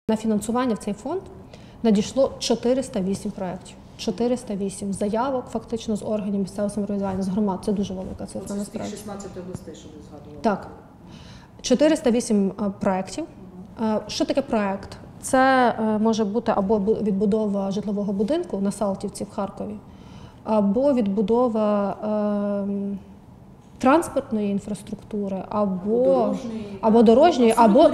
На фінансування в цей фонд надійшло 408 проєктів. 408 заявок фактично з органів місцевого самоврядування, з громад. Це дуже велика цифра. Це з тих 16 областей, що ви згадували? Так. 408 проєктів. Що таке проєкт? Це може бути або відбудова житлового будинку на Салтівці в Харкові, або відбудова транспортної інфраструктури, або дорожньої,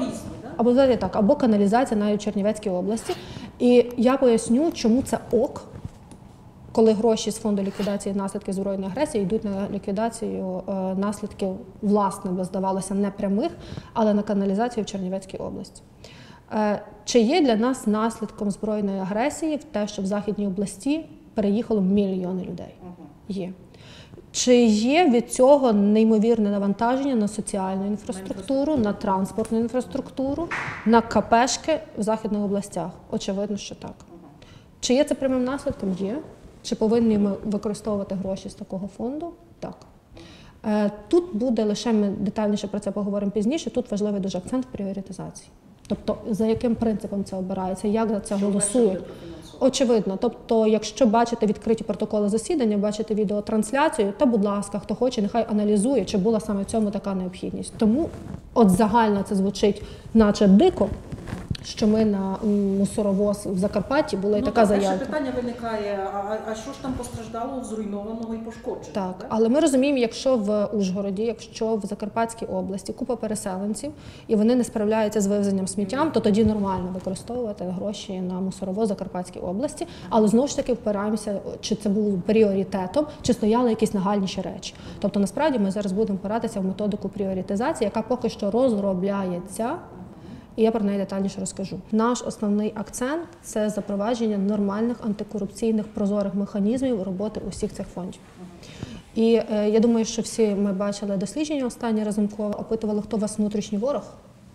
або каналізація навіть в Чернівецькій області. І я поясню, чому це ок, коли гроші з фонду ліквідації наслідків збройної агресії йдуть на ліквідацію наслідків, власне, би здавалося, непрямих, але на каналізацію в Чернівецькій області. Чи є для нас наслідком збройної агресії в те, що в Західній області переїхало мільйони людей? Є. Чи є від цього неймовірне навантаження на соціальну інфраструктуру, на транспортну інфраструктуру, на КПшки в Західних областях? Очевидно, що так. Чи є це прямим наслідком? Є. Чи повинні ми використовувати гроші з такого фонду? Так. Тут буде, лише ми детальніше про це поговоримо пізніше, тут важливий дуже акцент пріоритизації. Тобто, за яким принципом це обирається, як за це голосують. Очевидно. Тобто, якщо бачите відкриті протоколи засідання, бачите відеотрансляцію, то, будь ласка, хто хоче, нехай аналізує, чи була саме в цьому така необхідність. Тому от загально це звучить наче дико, що ми на мусоровоз в Закарпатті була і така заявка. Перше питання виникає, а що ж там постраждало, зруйнованого і пошкодженого? Так, але ми розуміємо, якщо в Ужгороді, якщо в Закарпатській області купа переселенців, і вони не справляються з вивезенням сміттям, то тоді нормально використовувати гроші на мусоровоз в Закарпатській області. Але знову ж таки впираємося, чи це було пріоритетом, чи стояли якісь нагальніші речі. Тобто, насправді, ми зараз будемо опиратися в методику пріоритизації, яка поки що розробляється. І я про неї детальніше розкажу. Наш основний акцент – це запровадження нормальних антикорупційних прозорих механізмів роботи усіх цих фондів. І я думаю, що всі ми бачили дослідження останнє Разумкова, опитували, хто у вас внутрішній ворог.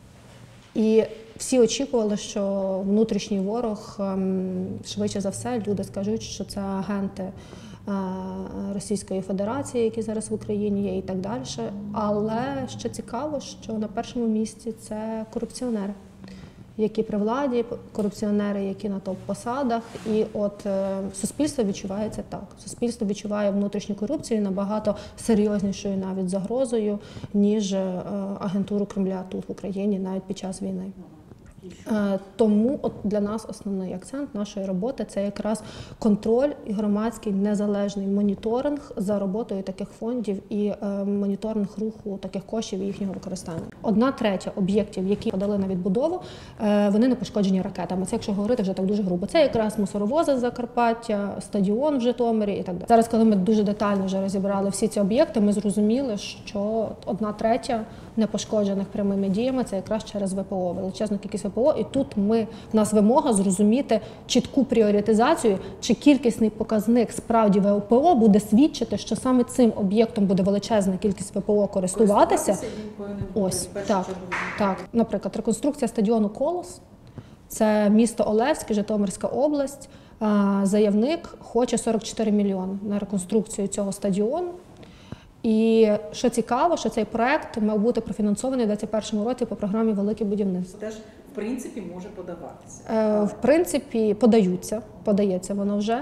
І всі очікували, що внутрішній ворог, швидше за все, люди скажуть, що це агенти Російської Федерації, які зараз в Україні є і так далі. Але ще цікаво, що на першому місці це корупціонери, які при владі, корупціонери, які на топ-посадах. І от суспільство відчуває це так. Суспільство відчуває внутрішню корупцію набагато серйознішою навіть загрозою, ніж агентуру Кремля тут в Україні навіть під час війни. Тому от для нас основний акцент нашої роботи – це якраз контроль і громадський незалежний моніторинг за роботою таких фондів і моніторинг руху таких коштів і їхнього використання. 1/3 об'єктів, які подали на відбудову, вони не пошкоджені ракетами. Це, якщо говорити вже так дуже грубо, це якраз мусоровози з Закарпаття, стадіон в Житомирі і так далі. Зараз, коли ми дуже детально вже розібрали всі ці об'єкти, ми зрозуміли, що 1/3 непошкоджених прямими діями – це якраз через ВПО, величезна кількість ВПО. І тут в нас вимога зрозуміти чітку пріоритизацію, чи кількісний показник справді ВПО буде свідчити, що саме цим об'єктом буде величезна кількість ВПО користуватися. Ось, так. Наприклад, реконструкція стадіону «Колос» – це місто Олевське, Житомирська область. Заявник хоче 44 мільйони на реконструкцію цього стадіону. І що цікаво, що цей проект мав бути профінансований у 2021 році по програмі «Велике будівництво». Теж, в принципі, може подаватися. В принципі, подається воно вже.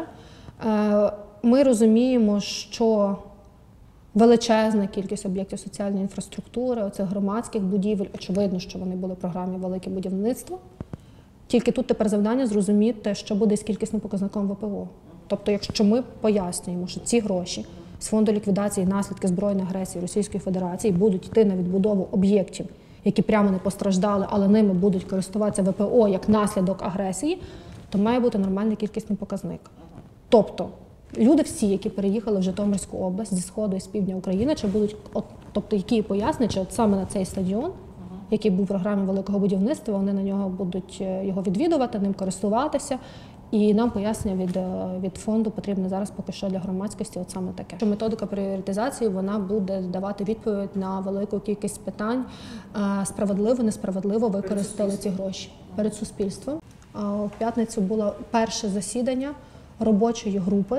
Ми розуміємо, що величезна кількість об'єктів соціальної інфраструктури, оцих громадських будівель, очевидно, що вони були в програмі «Велике будівництво». Тільки тут тепер завдання зрозуміти, що буде з кількісним показником ВПО. Тобто, якщо ми пояснюємо, що ці гроші з фонду ліквідації наслідків збройної агресії Російської Федерації будуть йти на відбудову об'єктів, які прямо не постраждали, але ними будуть користуватися ВПО як наслідок агресії, то має бути нормальний кількісний показник. Тобто, люди всі, які переїхали в Житомирську область зі Сходу і з півдня України, чи будуть, тобто, які пояснять, що от саме на цей стадіон, який був в програмі «Великого будівництва», вони на нього будуть його відвідувати, ним користуватися. І нам пояснення від фонду потрібно зараз поки що для громадськості от саме таке. Що методика пріоритизації, вона буде давати відповідь на велику кількість питань, справедливо, несправедливо використали ці гроші перед суспільством. В п'ятницю було перше засідання робочої групи,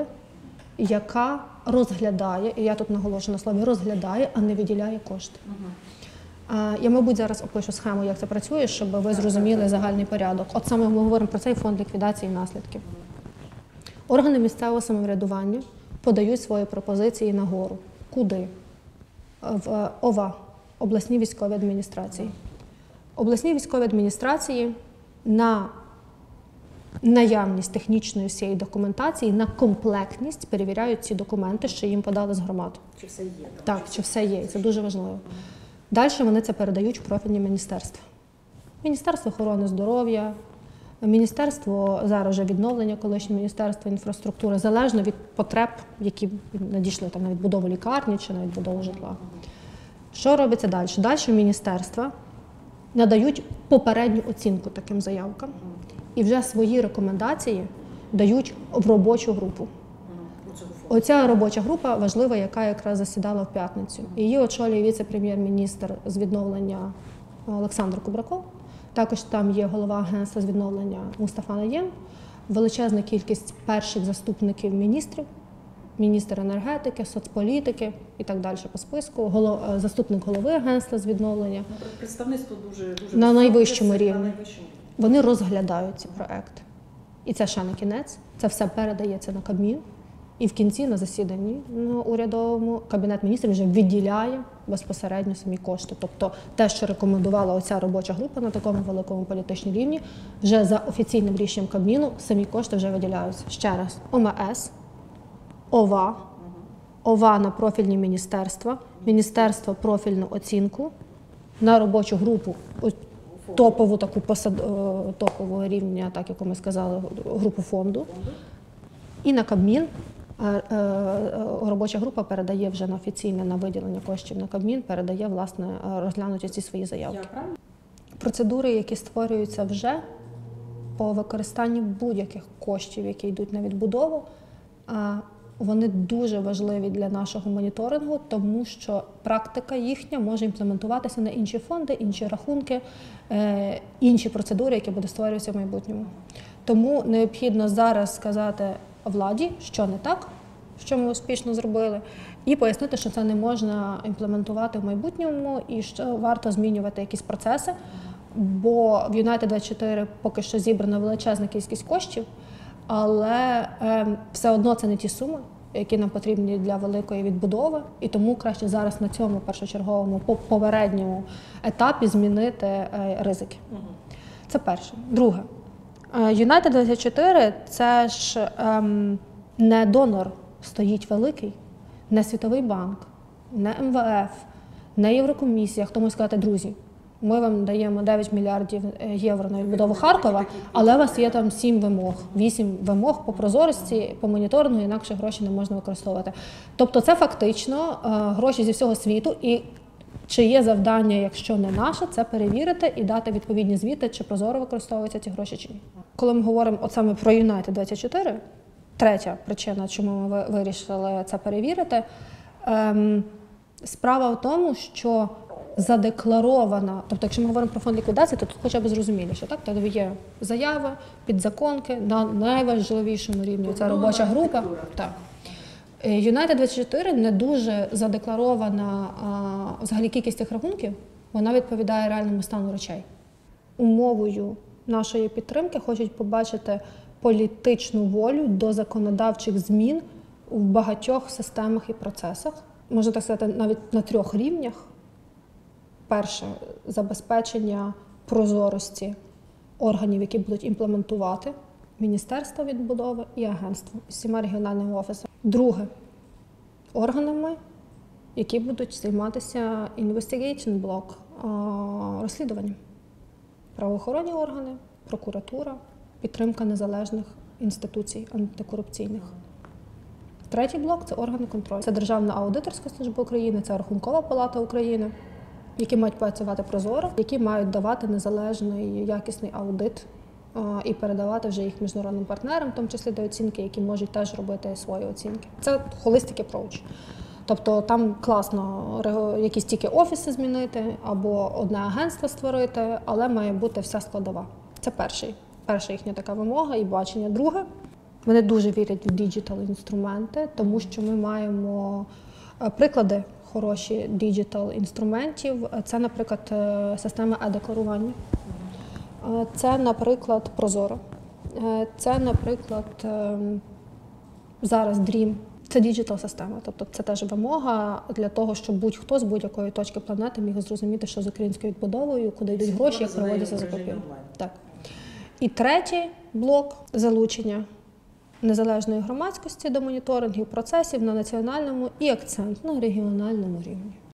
яка розглядає, і я тут наголошую на слові розглядає, а не виділяє кошти. Я, мабуть, зараз опишу схему, як це працює, щоб ви зрозуміли загальний порядок. От саме ми говоримо про цей фонд ліквідації наслідків. Органи місцевого самоврядування подають свої пропозиції нагору. Куди? В ОВА, обласні військові адміністрації. Обласні військові адміністрації на наявність технічної всієї документації, на комплектність перевіряють ці документи, що їм подали з громад. Чи все є? Так, чи все є, і це дуже важливо. Далі вони це передають в профільні міністерства. Міністерство охорони здоров'я, Міністерство зараз вже відновлення, колишнє Міністерство інфраструктури, залежно від потреб, які надійшли там на відбудову лікарні чи на відбудову житла. Що робиться далі? Далі міністерства надають попередню оцінку таким заявкам і вже свої рекомендації дають в робочу групу. Оця робоча група важлива, яка якраз засідала в п'ятницю. Її очолює віце-прем'єр-міністр з відновлення Олександр Кубраков. Також там є голова агентства з відновлення Мустафа Найєм, величезна кількість перших заступників міністрів, міністр енергетики, соцполітики і так далі по списку, заступник голови агентства з відновлення. Представництво дуже на найвищому рівні. рівні. Вони розглядають ці проекти. І це ще не кінець, це все передається на Кабмін. І в кінці на засіданні урядовому Кабінет міністрів вже виділяє безпосередньо самі кошти. Тобто те, що рекомендувала оця робоча група на такому великому політичному рівні, вже за офіційним рішенням Кабміну самі кошти вже виділяються. Ще раз, ОМС, ОВА на профільні міністерства, міністерство профільну оцінку, на робочу групу топову таку топового рівня, так як ми сказали, групу фонду. І на Кабмін робоча група передає вже на офіційне на виділення коштів на Кабмін, передає, власне, розглянути ці свої заявки. Процедури, які створюються вже по використанню будь-яких коштів, які йдуть на відбудову, вони дуже важливі для нашого моніторингу, тому що практика їхня може імплементуватися на інші фонди, інші рахунки, інші процедури, які будуть створюватися в майбутньому. Тому необхідно зараз сказати владі, що не так, що ми успішно зробили, і пояснити, що це не можна імплементувати в майбутньому і що варто змінювати якісь процеси, бо в Юнайтед-24 поки що зібрана величезна кількість коштів, але все одно це не ті суми, які нам потрібні для великої відбудови, і тому краще зараз на цьому першочерговому, попередньому етапі змінити ризики. Це перше. Друге. Юнайтед-24 – це ж не донор стоїть великий, не Світовий банк, не МВФ, не Єврокомісія. Хто може сказати, друзі, ми вам даємо 9 мільярдів євро на відбудову Харкова, але у вас є там 7 вимог, 8 вимог по прозорості, по моніторингу, інакше гроші не можна використовувати. Тобто це фактично гроші зі всього світу, і чи є завдання, якщо не наше, це перевірити і дати відповідні звіти, чи прозоро використовуються ці гроші, чи ні. Коли ми говоримо от саме про Юнайтед-24, третя причина, чому ми вирішили це перевірити, справа в тому, що задекларована, тобто якщо ми говоримо про фонд ліквідації, то тут хоча б зрозуміліше, так? Тоді є заяви, підзаконки на найважливішому рівні, це робоча група. Так. Юнайтед-24 не дуже задекларована взагалі кількість цих рахунків, вона відповідає реальному стану речей. Умовою нашої підтримки хочуть побачити політичну волю до законодавчих змін в багатьох системах і процесах. Можна так сказати, навіть на 3 рівнях. Перше – забезпечення прозорості органів, які будуть імплементувати Міністерство відбудови і агентство з 7 регіональними офісами. Друге – органами, які будуть займатися investigation block, розслідуванням. Правоохоронні органи, прокуратура, підтримка незалежних інституцій антикорупційних. Третій блок – це органи контролю. Це Державна аудиторська служба України, це Рахункова палата України, які мають працювати прозоро, які мають давати незалежний якісний аудит і передавати вже їх міжнародним партнерам, в тому числі до оцінки, які можуть теж робити свої оцінки. Це holistic approach. Тобто там класно якісь тільки офіси змінити або одне агентство створити, але має бути вся складова. Це перша їхня така вимога і бачення. Друге, вони дуже вірять в діджитал інструменти, тому що ми маємо приклади хороші діджитал інструментів. Це, наприклад, система е-декларування. Це, наприклад, Прозоро. Це, наприклад, зараз Dream. Це діджитал-система, тобто це теж вимога для того, щоб будь-хто з будь-якої точки планети міг зрозуміти, що з українською відбудовою, куди йдуть гроші, як проводяться закупівлі. Так. І третій блок – залучення незалежної громадськості до моніторингів процесів на національному і акцент на регіональному рівні.